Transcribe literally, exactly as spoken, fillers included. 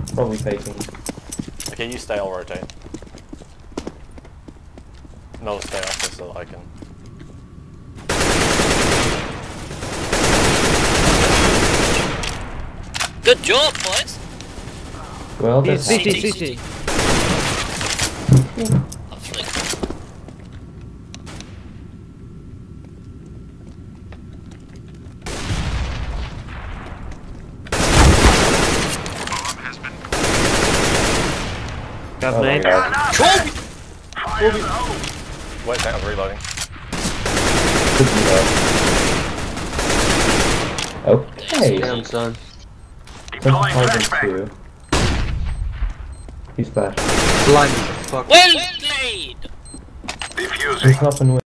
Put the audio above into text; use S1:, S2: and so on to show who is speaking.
S1: Probably faking.
S2: Okay, you stay, I'll rotate. No, stay off this so that I can...
S3: Good job, boys!
S1: Well, that's
S4: C T, C T.
S3: Lovely.
S4: Got
S1: Oh my
S4: nade.
S1: god.
S3: Kobe!
S2: Wait a second, I'm reloading.
S1: Okay.
S4: Damn, son.
S1: That's hard too. He's flashed.
S4: Blind as fuck.
S3: Well played!
S1: He's up and